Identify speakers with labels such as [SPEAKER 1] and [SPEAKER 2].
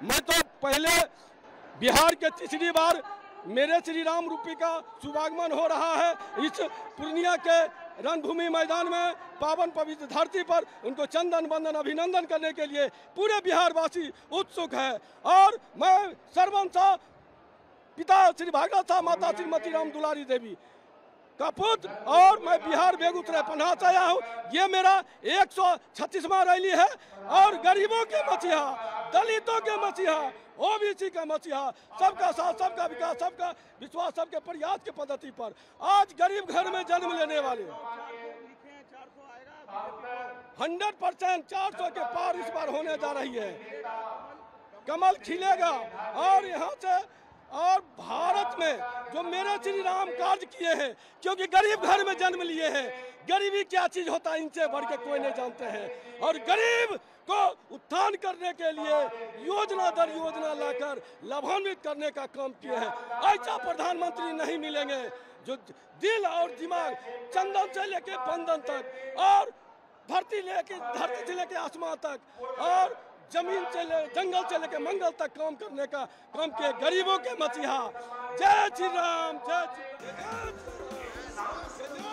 [SPEAKER 1] मैं तो पहले बिहार के तीसरी बार मेरे श्री राम रूपी का शुभागमन हो रहा है इस पूर्णिया के रणभूमि मैदान में, पावन पवित्र धरती पर उनको चंदन वंदन अभिनंदन करने के लिए पूरे बिहार वासी उत्सुक है। और मैं सर्वंसा पिता श्री भागवत साहब, माता श्रीमती राम दुलारी देवी का पुत्र, और मैं बिहार बेगूसराय पन्हा से आया हूँ। ये मेरा 136वां रैली है और गरीबों के मसीहा, दलितों के मसीहा, ओबीसी का मसीहा, सबका साथ, सबका विकास, सबका विश्वास, सबके प्रयास के पद्धति पर आज गरीब घर में जन्म लेने वाले 100% 400 के पार इस बार होने जा रही है। कमल खिलेगा और यहाँ से और भारत में जो मेरे श्री राम कार्य किए हैं, क्योंकि गरीब घर में जन्म लिए हैं, गरीबी क्या चीज होता है इनसे बढ़ के कोई नहीं जानते हैं। और गरीब को उत्थान करने के लिए योजना दर योजना लाकर लाभान्वित करने का काम किए हैं। ऐसा प्रधानमंत्री नहीं मिलेंगे जो दिल और दिमाग चंदन से लेके बंधन तक और धरती से लेके आसमान तक और जमीन से जंगल से लेकर मंगल तक काम करने का काम किए गरीबों के मसीहा। जय श्री राम, जय श्री राम।